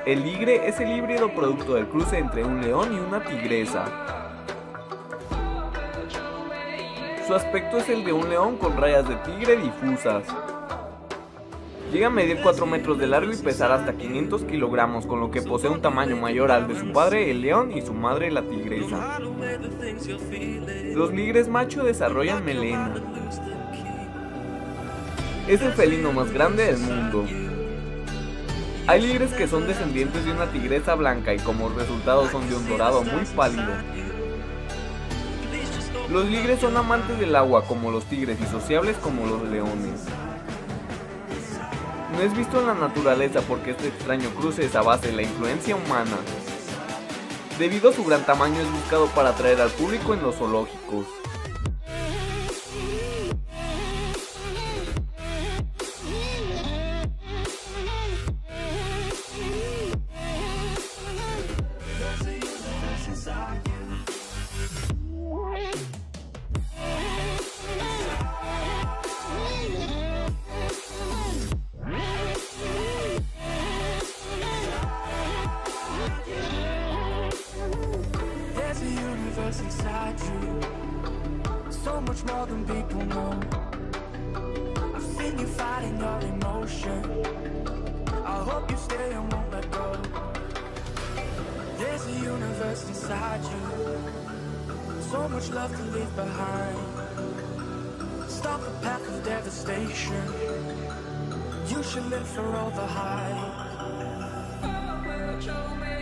El ligre es el híbrido producto del cruce entre un león y una tigresa. Su aspecto es el de un león con rayas de tigre difusas. Llega a medir 4 metros de largo y pesar hasta 500 kilogramos, con lo que posee un tamaño mayor al de su padre el león y su madre la tigresa. Los ligres macho desarrollan melena. Es el felino más grande del mundo. Hay ligres que son descendientes de una tigresa blanca y como resultado son de un dorado muy pálido. Los ligres son amantes del agua como los tigres y sociables como los leones. No es visto en la naturaleza porque este extraño cruce es a base de la influencia humana. Debido a su gran tamaño es buscado para atraer al público en los zoológicos. Inside you, so much more than people know. I've seen you fighting your emotion. I hope you stay and won't let go. There's a universe inside you, so much love to leave behind. Stop the path of devastation. You should live for all the hype.